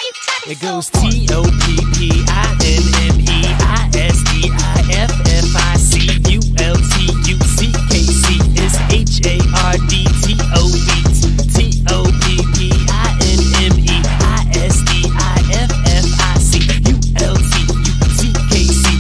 It goes T-O-P-P-I-N-N-E-I-S-T-I-F-F-I-C-U-L-T-U-C-K-C. It's H-A-R-D-T-O-B.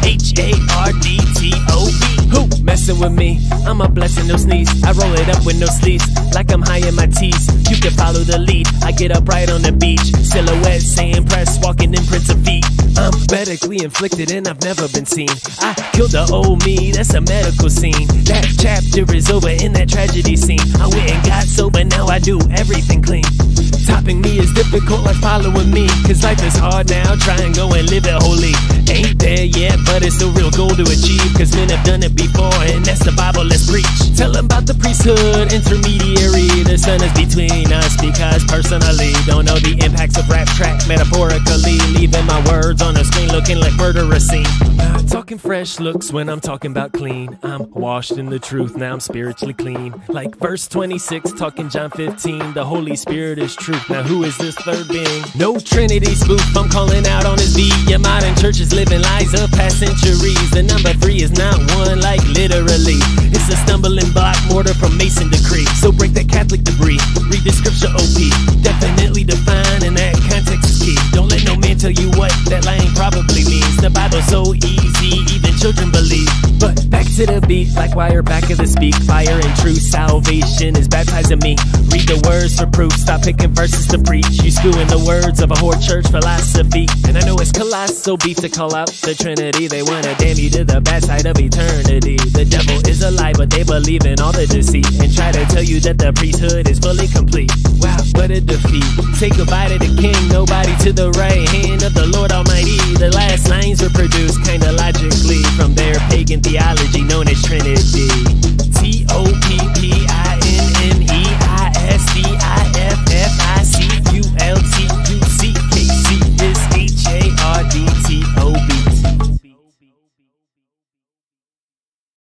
Who messing with me? I'm a blessing, no sneeze. I roll it up with no sleeves, like I'm high in my tees. You can follow the lead. I get up right on the beach. Silhouette saying press, walking in prints of feet. I'm medically inflicted and I've never been seen. I killed the old me, that's a medical scene. That chapter is over in that tragedy scene. I went and got sober, now I do everything clean. Topping me is difficult like following me, cause life is hard now, try and go and live it holy. Ain't there yet, but it's a real goal to achieve, cause men have done it before, and that's the Bible, let's preach. Tell them about the priesthood, intermediary. The son is between us, because personally don't know the impacts of rap track, metaphorically leaving my words on the screen looking like murder scene. Talking fresh looks when I'm talking about clean. I'm washed in the truth, now I'm spiritually clean. Like verse 26, talking John 15, the Holy Spirit is truth. Now who is this third being? No Trinity spoof, I'm calling out on his beat. Your modern church is living lies of past centuries. The number 3 is not one, like literally. It's a stumbling block, mortar from Mason decree. So break that Catholic debris, read the scripture OP. Definitely define, and that context is key. Don't let no man tell you what that line probably means. The Bible's so easy, even children believe. But back to the beat, like wire back of the speak. Fire and true salvation is baptizing me. Read the words for proof, stop picking verses to preach. You spewing the words of a whore church philosophy. And I know it's colossal beef to call out the Trinity. They wanna damn you to the bad side of eternity. The devil is a lie, but they believe in all the deceit, and try to tell you that the priesthood is fully complete. Wow, what a defeat. Say goodbye to the king, nobody to the right hand of the Lord Almighty. The last lines were produced kinda logically from their pagan theology known as Trinity. T-O-P